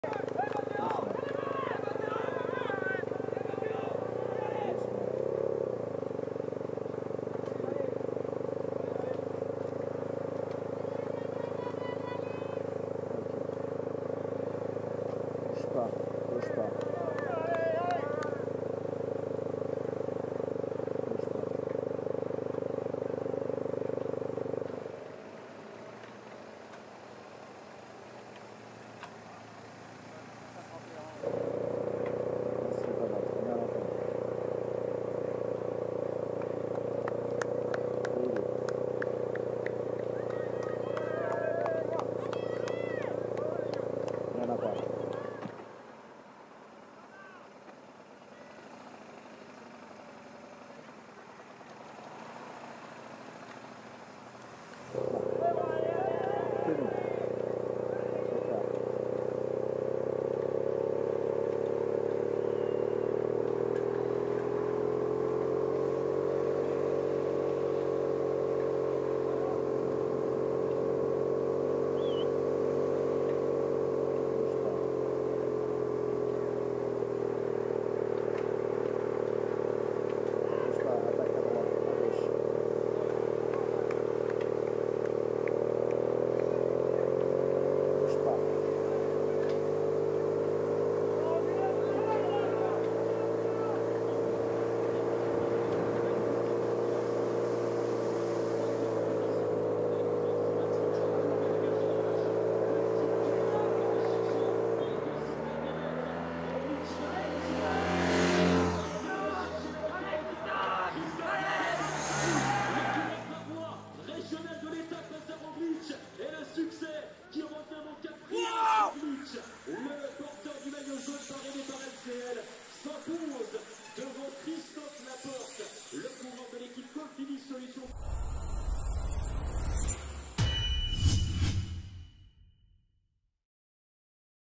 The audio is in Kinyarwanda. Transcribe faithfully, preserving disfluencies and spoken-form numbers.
pas, bouge pas. Bouge pas. C'est pas grave, on est à l'enfant. Il n'y en a pas. C'est bon. C'est ça. Bouge pas, attaque à droite, à gauche. Bouge pas. Régional de l'État face à Roglic et le succès qui revient mon quatrième Roglic. Le porteur du maillot jaune parrainé par L C L s'impose devant Christophe Laporte, le coureur de l'équipe Colpini Solutions.